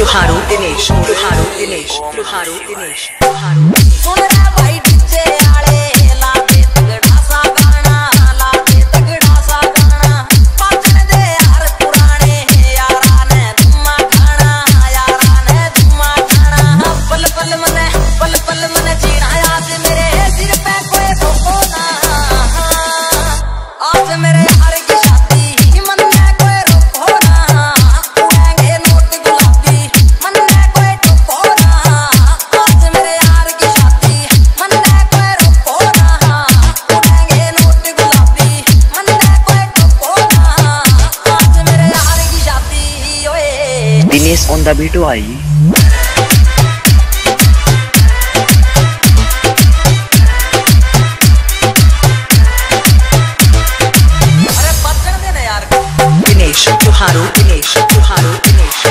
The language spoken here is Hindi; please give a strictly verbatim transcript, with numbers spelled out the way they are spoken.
त्योहारों दिनेश त्योहारों दिनेश त्योहारों दिनेश त्योहारों सुन रे भाई डीजे आले ला दे तगड़ा सा गाना ला दे तगड़ा सा गाना पाचन दे यार पुराने यारा ने धुमा खाना यारा ने धुमा खाना पल पल मने पल पल मने जीना आज मेरे सिर पे कोई ठोको ना आज मेरे यार की शादी मन में कोई रोको ना उड़ेंगे नोट गुलाबी मन में कोई ठोको ना आज मेरे यार की शादी मन में कोई रोको ना उड़ेंगे नोट गुलाबी मन में कोई ठोको ना आज मेरे यार की शादी ओए दिनेश ऑन द बीट आई दिनेश त्योहारों दिनेश त्योहारों दिनेश